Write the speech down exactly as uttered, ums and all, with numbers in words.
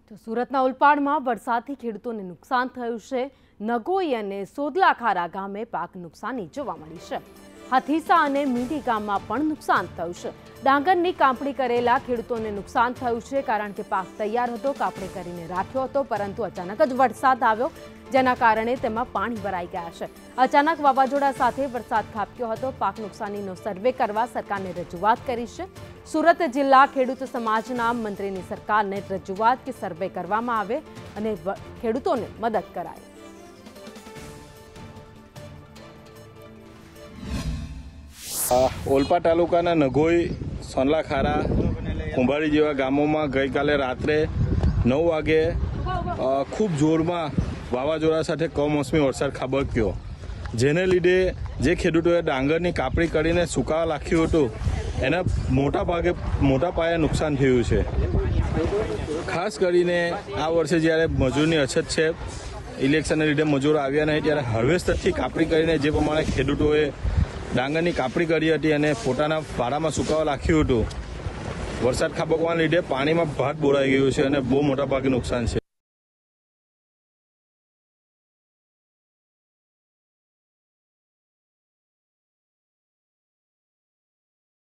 તો સુરતના ઉલપાડમાં વરસાદથી ખેડૂતોને નુકસાન થયું છે। નગોઈ અને સોદલાખારા ગામે પાક નુકસાની જોવા મળી છે। હાથીસા અને મીંઢી ગામમાં પણ નુકસાન થયું છે। ડાંગરની કાપણી કરેલા ખેડૂતોને નુકસાન થયું છે, કારણ કે પાક તૈયાર હતો, કાપણી કરીને રાખ્યો હતો, પરંતુ અચાનક જ વરસાદ આવ્યો, જેના કારણે તેમાં પાણી ભરાઈ ગયા છે। અચાનક વાવાઝોડા સાથે વરસાદ ખાબક્યો હતો। પાક નુકસાનીનો સર્વે કરવા સરકારને રજૂઆત કરી છે। સુરત જિલ્લા ખેડૂત સમાજના મંત્રીની સરકારને રજૂઆત કે સર્વે કરવામાં આવે અને ખેડૂતોને મદદ કરાય। ઓલપાડ તાલુકાના નગોઈ, સોનલાખારા, કુંભારી જેવા ગામોમાં ગઈકાલે રાત્રે નવ વાગે ખૂબ જોરમાં વાવાઝોડા સાથે કમોસમી વરસાદ ખાબક્યો, જેને લીધે જે ખેડૂતોએ ડાંગરની કાપણી કરીને સુકાવા નાખ્યું હતું એને મોટા ભાગે મોટા પાયે નુકસાન થયું છે। ખાસ કરીને આ વર્ષે જ્યારે મજૂરની અછત છે, ઇલેક્શનને લીધે મજૂરો આવ્યા નહીં, ત્યારે હાર્વેસ્ટરથી કાપણી કરીને જે પ્રમાણે ખેડૂતોએ ડાંગરની કાપણી કરી હતી અને પોતાના પારામાં સુકાવા નાખ્યું હતું, વરસાદ ખાબકવાના લીધે પાણીમાં ભાત બોરાઈ ગયું છે અને બહુ મોટા ભાગે નુકસાન છે।